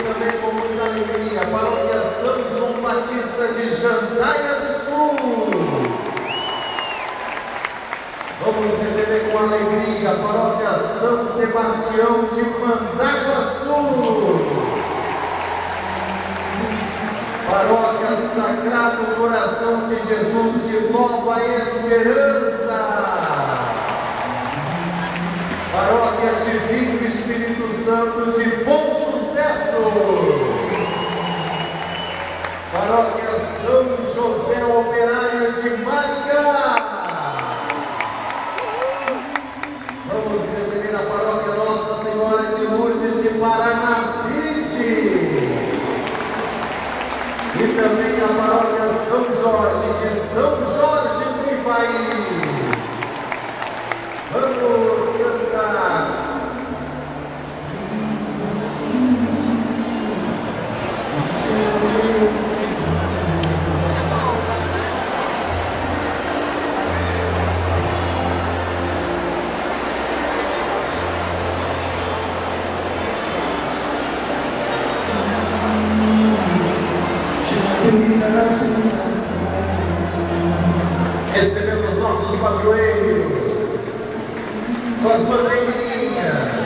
também com muita alegria, a paróquia São João Batista de Jandaia do Sul. Vamos receber com alegria a paróquia São Sebastião de Mandaguaçu. Paróquia Sagrado Coração de Jesus de Nova Esperança. Paróquia Divino Espírito Santo de Bom Sucesso. Paróquia São José Operário de Maringá. Vamos receber a paróquia Nossa Senhora de Lourdes de Paranacite. E também a paróquia São Jorge de São Jorge do Ivaí. Vamos cantar. Recebemos nossos padroeiros com as bandeirinhas.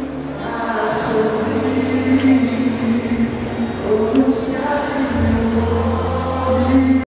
Oh,